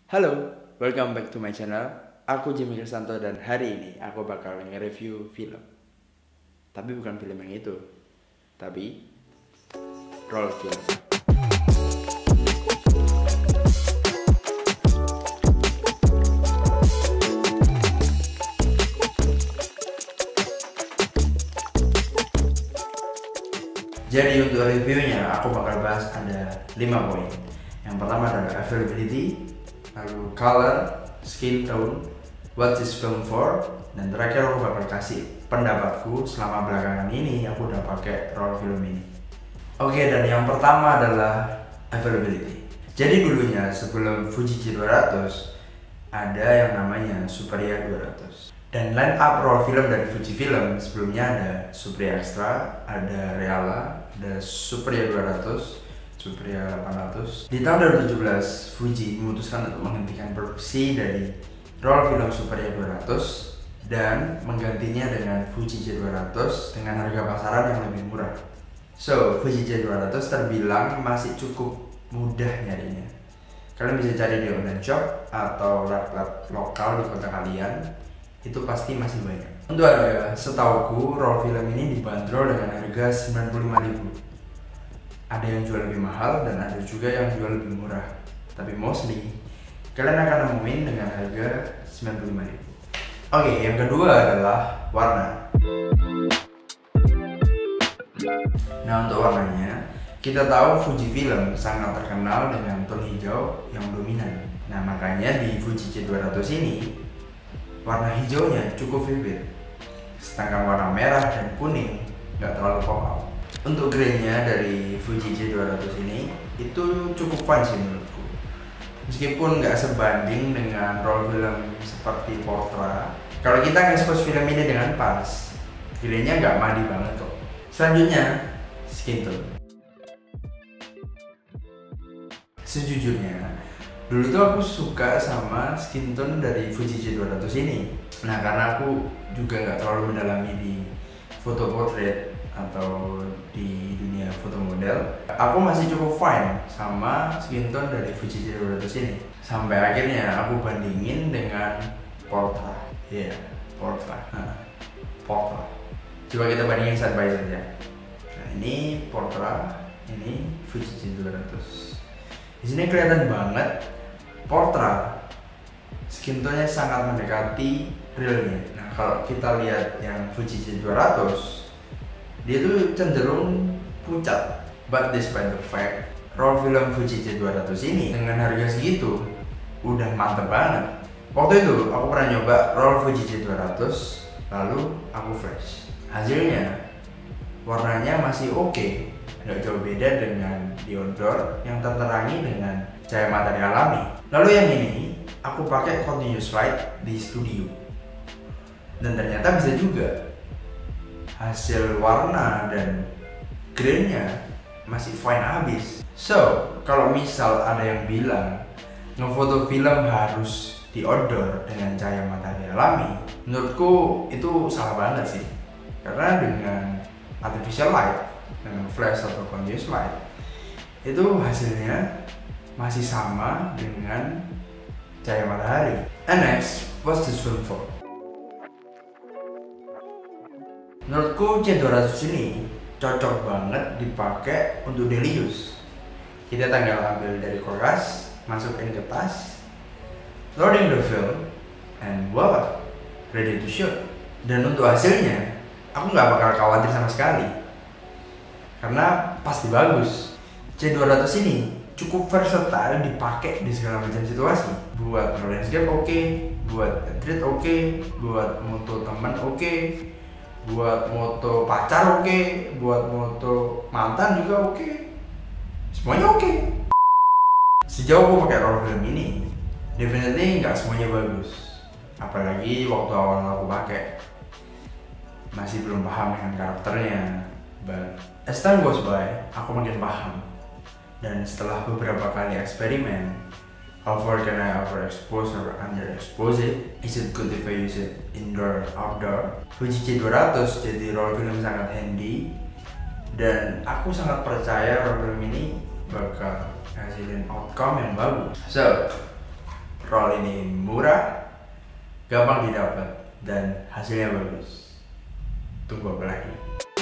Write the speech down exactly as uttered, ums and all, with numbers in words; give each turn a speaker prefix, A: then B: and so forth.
A: Halo, welcome back to my channel. Aku Jimmy Krisanto dan hari ini aku bakal nge-review film. Tapi bukan film yang itu, tapi role film. Jadi untuk reviewnya aku bakal bahas ada lima poin. Yang pertama adalah availability, lalu color, skin tone, what is film for, dan terakhir aku bakal kasih pendapatku selama belakangan ini aku udah pakai roll film ini. Oke, dan yang pertama adalah availability. Jadi dulunya sebelum Fuji G dua ratus ada yang namanya Xperia dua ratus. Dan line up roll film dari Fuji Film sebelumnya ada Xperia Extra, ada Reala, ada Xperia dua ratus, Xperia delapan ratus. Di tahun dua ribu tujuh belas, Fuji memutuskan untuk menghentikan produksi dari roll film Xperia dua ratus dan menggantinya dengan Fuji G dua ratus dengan harga pasaran yang lebih murah. So, Fuji G dua ratus terbilang masih cukup mudah nyarinya. Kalian bisa cari di online shop atau lab-lab lokal di kota kalian, itu pasti masih banyak. Untuk harga, setauku roll film ini dibanderol dengan harga sembilan puluh lima ribu. Ada yang jual lebih mahal dan ada juga yang jual lebih murah. Tapi mostly kalian akan nemuin dengan harga sembilan puluh lima ribu. Oke, yang kedua adalah warna. Nah, untuk warnanya, kita tahu Fuji Film sangat terkenal dengan tone hijau yang dominan. Nah, makanya di Fuji G dua ratus ini warna hijaunya cukup vivid. Sedangkan warna merah dan kuning nggak terlalu pop out. Untuk grainnya dari Fuji G dua ratus ini itu cukup fine sih menurutku. Meskipun nggak sebanding dengan roll film seperti Portra, kalau kita nge-expose film ini dengan pas, grainnya nggak madi banget kok. Selanjutnya, skin tone. Sejujurnya, dulu tuh aku suka sama skin tone dari Fuji G dua ratus ini. Nah, karena aku juga nggak terlalu mendalami di foto portrait atau di dunia foto model, aku masih cukup fine sama skin tone dari Fuji G dua ratus ini. Sampai akhirnya aku bandingin dengan Portra. Iya, yeah, Portra. Nah, Portra. Coba kita bandingin side by side ya. Nah, ini Portra, ini Fuji G dua ratus. Di sini kelihatan banget Portra skin tone-nya sangat mendekati realnya. Nah, kalau kita lihat yang Fuji G dua ratus, dia tuh cenderung pucat. But despite the fact, roll film Fuji G dua ratus ini dengan harga segitu udah mantep banget. Waktu itu aku pernah nyoba roll Fuji G dua ratus, lalu aku flash. Hasilnya warnanya masih oke, okay. Nggak jauh beda dengan Diodor yang terterangi dengan cahaya matahari alami. Lalu yang ini aku pakai continuous light di studio, dan ternyata bisa juga. Hasil warna dan grainnya masih fine abis. So, kalau misal ada yang bilang ngefoto film harus di outdoor dengan cahaya matahari alami, menurutku itu salah banget sih. Karena dengan artificial light, dengan flash atau continuous light, itu hasilnya masih sama dengan cahaya matahari. And next, what's this film for? Menurutku G dua ratus ini cocok banget dipakai untuk daily use. Kita tinggal ambil dari kulkas, masukin ke tas, loading the film, and voila, ready to shoot. Dan untuk hasilnya, aku nggak bakal khawatir sama sekali, karena pasti bagus. G dua ratus ini cukup versatile dipakai di segala macam situasi. Buat landscape oke, okay, buat treat oke, okay, buat moto teman oke, okay, buat moto pacar oke, okay, buat moto mantan juga oke, okay. Semuanya oke. Okay. Sejauh aku pakai roll film ini, definitely nggak semuanya bagus. Apalagi waktu awal aku pakai, masih belum paham dengan karakternya. But as time goes by, aku makin paham. Dan setelah beberapa kali eksperimen, over can I overexpose or underexpose it? Is it good if I use it indoor, outdoor? Fuji G dua ratus jadi roll film sangat handy, dan aku sangat percaya roll film ini bakal hasilin outcome yang bagus. So, roll ini murah, gampang didapat, dan hasilnya bagus. Tunggu apa lagi?